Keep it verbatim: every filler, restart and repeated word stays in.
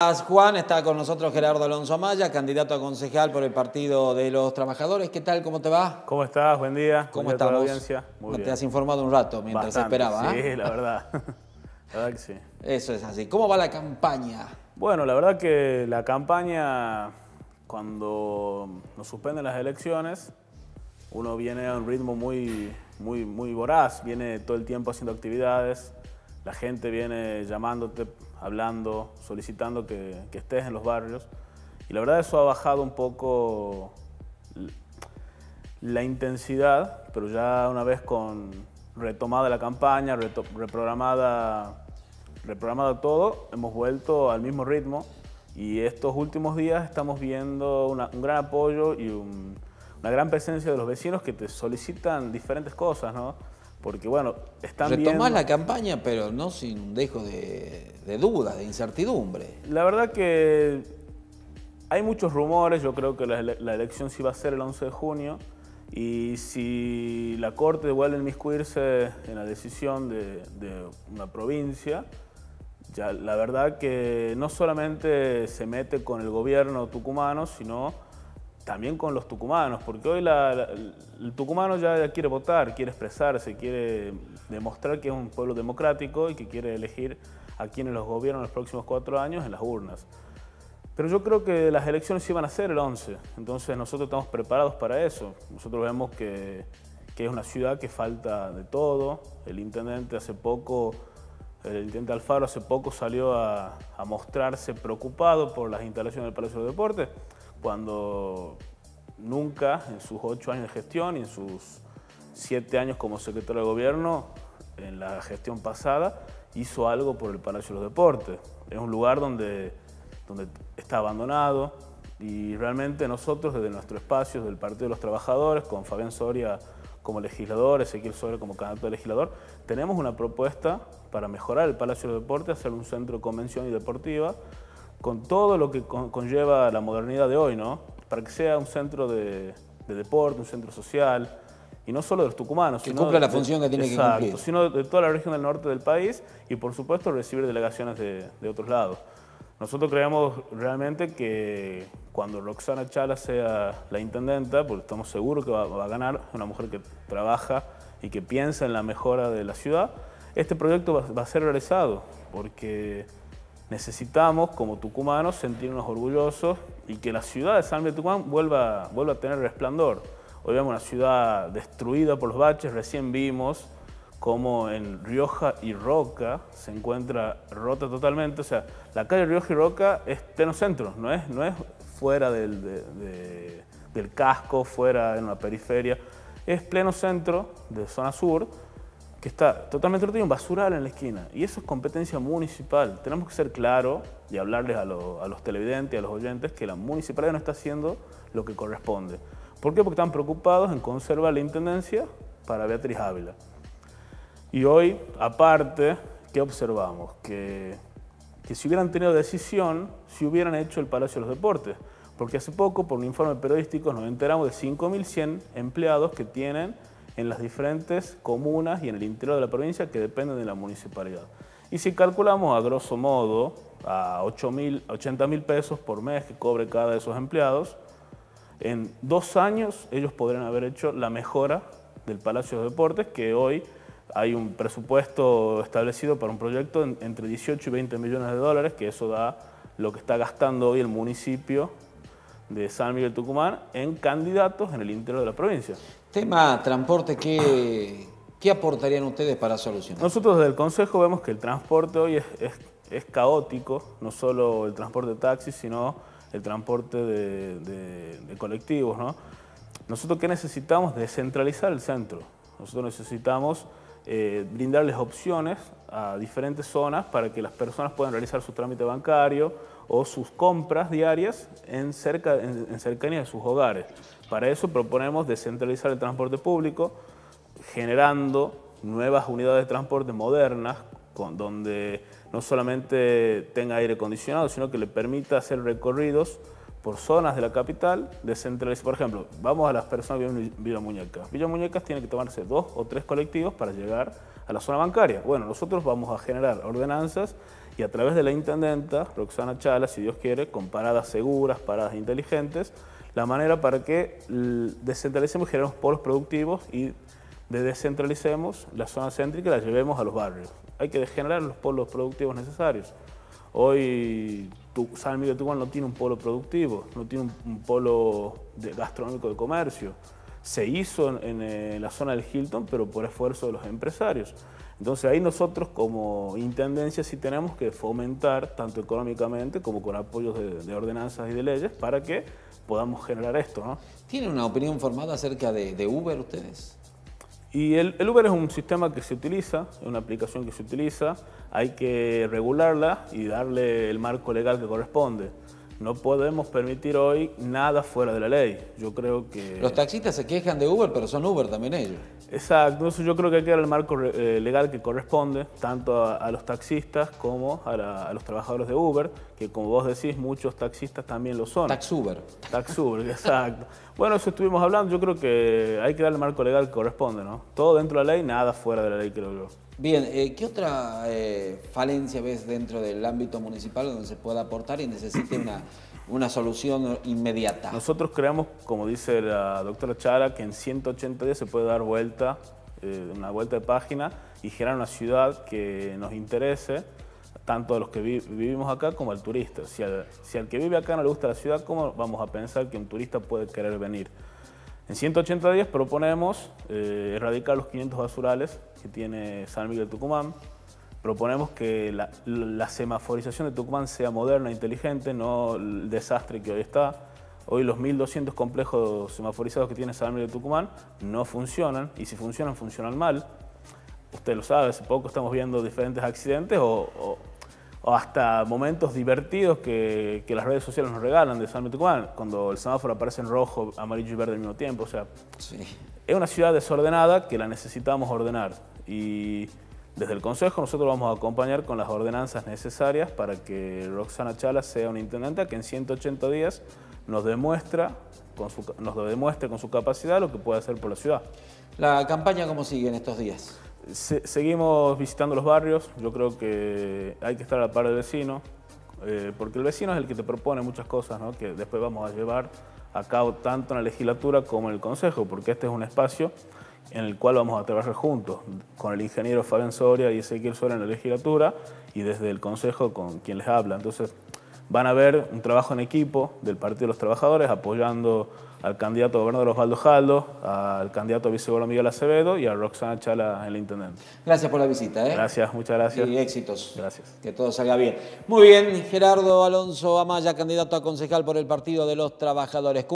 Juan, está con nosotros Gerardo Alonso Amaya, candidato a concejal por el Partido de los Trabajadores. ¿Qué tal? ¿Cómo te va? ¿Cómo estás? Buen día. ¿Cómo Buen día a toda la estamos? audiencia. Muy Te bien. has informado un rato mientras Bastante, esperaba. sí, ¿eh? la verdad. La verdad que sí. Eso es así. ¿Cómo va la campaña? Bueno, la verdad que la campaña, cuando nos suspenden las elecciones, uno viene a un ritmo muy, muy, muy voraz, viene todo el tiempo haciendo actividades, la gente viene llamándote, hablando, solicitando que, que estés en los barrios. Y la verdad eso ha bajado un poco la intensidad, pero ya una vez con retomada la campaña, reprogramada, reprogramado todo, hemos vuelto al mismo ritmo y estos últimos días estamos viendo una, un gran apoyo y un, una gran presencia de los vecinos que te solicitan diferentes cosas, ¿no? Porque bueno, están Retomás viendo... la campaña, pero no sin un dejo de, de duda, de incertidumbre. La verdad que hay muchos rumores, yo creo que la, la elección sí va a ser el once de junio y si la Corte vuelve a inmiscuirse en la decisión de, de una provincia, ya la verdad que no solamente se mete con el gobierno tucumano, sino también con los tucumanos, porque hoy la, la, el tucumano ya quiere votar, quiere expresarse, quiere demostrar que es un pueblo democrático y que quiere elegir a quienes los gobiernan los próximos cuatro años en las urnas. Pero yo creo que las elecciones iban a ser el once, entonces nosotros estamos preparados para eso. Nosotros vemos que, que es una ciudad que falta de todo. El intendente hace poco, el intendente Alfaro hace poco salió a, a mostrarse preocupado por las instalaciones del Palacio de Deportes, cuando nunca en sus ocho años de gestión y en sus siete años como secretario de gobierno, en la gestión pasada, hizo algo por el Palacio de los Deportes. Es un lugar donde, donde está abandonado y realmente nosotros desde nuestro espacio, del Partido de los Trabajadores, con Fabián Soria como legislador, Ezequiel Soria como candidato a legislador, tenemos una propuesta para mejorar el Palacio de los Deportes, hacer un centro de convención y deportiva, con todo lo que con, conlleva la modernidad de hoy, ¿no? Para que sea un centro de, de deporte, un centro social, y no solo de los tucumanos, que sino cumpla la de, función que tiene exacto, que cumplir. Sino de toda la región del norte del país y, por supuesto, recibir delegaciones de, de otros lados. Nosotros creemos realmente que cuando Roxana Chala sea la intendenta, porque estamos seguros que va, va a ganar, una mujer que trabaja y que piensa en la mejora de la ciudad, este proyecto va, va a ser realizado, porque necesitamos, como tucumanos, sentirnos orgullosos y que la ciudad de San Miguel de Tucumán vuelva, vuelva a tener resplandor. Hoy vemos una ciudad destruida por los baches, recién vimos cómo en Rioja y Roca se encuentra rota totalmente. O sea, la calle Rioja y Roca es pleno centro, no es, no es fuera del, de, de, del casco, fuera en una periferia, es pleno centro de zona sur, que está totalmente roto y un basural en la esquina. Y eso es competencia municipal. Tenemos que ser claros y hablarles a, lo, a los televidentes y a los oyentes que la municipalidad no está haciendo lo que corresponde. ¿Por qué? Porque están preocupados en conservar la intendencia para Beatriz Ávila. Y hoy, aparte, ¿qué observamos? Que, que si hubieran tenido decisión, si hubieran hecho el Palacio de los Deportes. Porque hace poco, por un informe periodístico, nos enteramos de cinco mil cien empleados que tienen en las diferentes comunas y en el interior de la provincia que dependen de la municipalidad. Y si calculamos a grosso modo a ochenta mil pesos por mes que cobre cada de esos empleados, en dos años ellos podrían haber hecho la mejora del Palacio de Deportes, que hoy hay un presupuesto establecido para un proyecto en, entre dieciocho y veinte millones de dólares, que eso da lo que está gastando hoy el municipio de San Miguel de Tucumán en candidatos en el interior de la provincia. Tema transporte, ¿qué, qué aportarían ustedes para solucionar? Nosotros desde el Consejo vemos que el transporte hoy es, es, es caótico, no solo el transporte de taxis, sino el transporte de, de, de colectivos, ¿no? Nosotros, ¿qué necesitamos? Descentralizar el centro. Nosotros necesitamos eh, brindarles opciones a diferentes zonas para que las personas puedan realizar su trámite bancario o sus compras diarias en, cerca, en, en cercanía de sus hogares. Para eso proponemos descentralizar el transporte público, generando nuevas unidades de transporte modernas, con, donde no solamente tenga aire acondicionado, sino que le permita hacer recorridos por zonas de la capital, descentralizadas. Por ejemplo, vamos a las personas que viven en Villa Muñecas. Villa Muñecas tiene que tomarse dos o tres colectivos para llegar a la zona bancaria. Bueno, nosotros vamos a generar ordenanzas y a través de la intendenta, Roxana Chala, si Dios quiere, con paradas seguras, paradas inteligentes, la manera para que descentralicemos y generemos polos productivos y de descentralicemos la zona céntrica y la llevemos a los barrios. Hay que generar los polos productivos necesarios. Hoy tu, San Miguel de Tucumán no tiene un polo productivo, no tiene un, un polo de, gastronómico de comercio. Se hizo en, en, en la zona del Hilton, pero por esfuerzo de los empresarios. Entonces ahí nosotros como intendencia sí tenemos que fomentar, tanto económicamente como con apoyos de, de ordenanzas y de leyes, para que podamos generar esto, ¿no? ¿Tienen una opinión formada acerca de, de Uber ustedes? Y el, el Uber es un sistema que se utiliza, es una aplicación que se utiliza, hay que regularla y darle el marco legal que corresponde. No podemos permitir hoy nada fuera de la ley. Yo creo que... Los taxistas se quejan de Uber, pero son Uber también ellos. Exacto, entonces yo creo que hay que dar el marco eh, legal que corresponde, tanto a, a los taxistas como a, la, a los trabajadores de Uber, que como vos decís, muchos taxistas también lo son. Taxuber. Taxuber, exacto. Bueno, eso estuvimos hablando, yo creo que hay que dar el marco legal que corresponde, ¿no? Todo dentro de la ley, nada fuera de la ley, creo yo. Bien, eh, ¿qué otra eh, falencia ves dentro del ámbito municipal donde se pueda aportar y necesite una, una solución inmediata? Nosotros creemos, como dice la doctora Chala, que en ciento ochenta días se puede dar vuelta, eh, una vuelta de página y generar una ciudad que nos interese, tanto a los que vi vivimos acá como al turista. Si al, si al que vive acá no le gusta la ciudad, ¿cómo vamos a pensar que un turista puede querer venir? En ciento ochenta días proponemos eh, erradicar los quinientos basurales que tiene San Miguel de Tucumán. Proponemos que la, la semaforización de Tucumán sea moderna e inteligente, no el desastre que hoy está. Hoy los mil doscientos complejos semaforizados que tiene San Miguel de Tucumán no funcionan, y si funcionan, funcionan mal. Usted lo sabe, hace poco estamos viendo diferentes accidentes o, o, o hasta momentos divertidos que, que las redes sociales nos regalan de San Miguel de Tucumán, cuando el semáforo aparece en rojo, amarillo y verde al mismo tiempo. O sea, sí. Es una ciudad desordenada que la necesitamos ordenar, y desde el Consejo nosotros vamos a acompañar con las ordenanzas necesarias para que Roxana Chala sea una intendente que en ciento ochenta días nos, demuestra, con su, nos demuestre con su capacidad lo que puede hacer por la ciudad. ¿La campaña cómo sigue en estos días? Se, seguimos visitando los barrios. Yo creo que hay que estar a la par del vecino, eh, porque el vecino es el que te propone muchas cosas, ¿no?, que después vamos a llevar a cabo tanto en la legislatura como en el Consejo, porque este es un espacio en el cual vamos a trabajar juntos, con el ingeniero Fabián Soria y Ezequiel Soria en la legislatura, y desde el Consejo con quien les habla. Entonces van a ver un trabajo en equipo del Partido de los Trabajadores, apoyando al candidato a gobernador Osvaldo Jaldo, al candidato a vicegobernador Miguel Acevedo y a Roxana Chala en la intendente. Gracias por la visita. ¿eh? Gracias, muchas gracias. Y éxitos. Gracias. Que todo salga bien. Muy bien, Gerardo Alonso Amaya, candidato a concejal por el Partido de los Trabajadores.